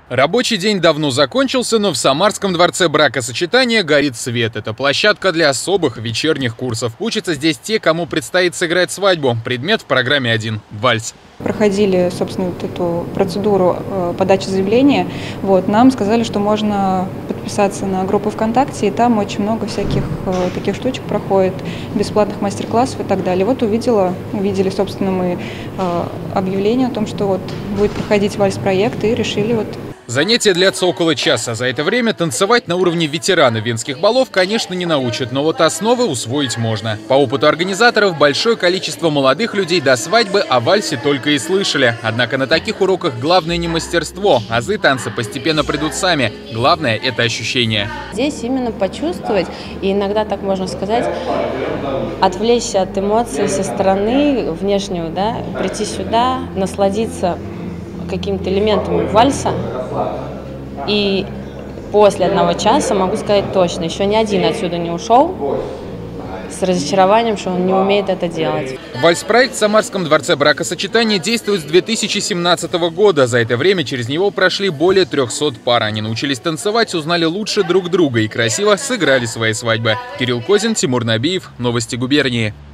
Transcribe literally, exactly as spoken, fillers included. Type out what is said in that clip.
Рабочий день давно закончился, но в Самарском дворце бракосочетания горит свет. Это площадка для особых вечерних курсов. Учатся здесь те, кому предстоит сыграть свадьбу. Предмет в программе один – вальс. Проходили, собственно, вот эту процедуру э, подачи заявления. Вот, нам сказали, что можно подписаться на группу ВКонтакте, и там очень много всяких э, таких штучек проходит, бесплатных мастер-классов и так далее. Вот увидела, увидели, собственно, мы э, объявление о том, что вот будет проходить вальс-проект, и решили вот. Занятия длятся около часа. За это время танцевать на уровне ветерана венских балов, конечно, не научат, но вот основы усвоить можно. По опыту организаторов, большое количество молодых людей до свадьбы о вальсе только и слышали. Однако на таких уроках главное не мастерство, азы танца постепенно придут сами. Главное – это ощущение. Здесь именно почувствовать, и иногда, так можно сказать, отвлечься от эмоций со стороны внешнего, да, прийти сюда, насладиться какими-то элементами вальса. И после одного часа могу сказать точно, еще ни один отсюда не ушел с разочарованием, что он не умеет это делать. Вальс-проект в Самарском дворце бракосочетания действует с две тысячи семнадцатого года. За это время через него прошли более трёхсот пар. Они научились танцевать, узнали лучше друг друга и красиво сыграли свои свадьбы. Кирилл Козин, Тимур Набиев. Новости губернии.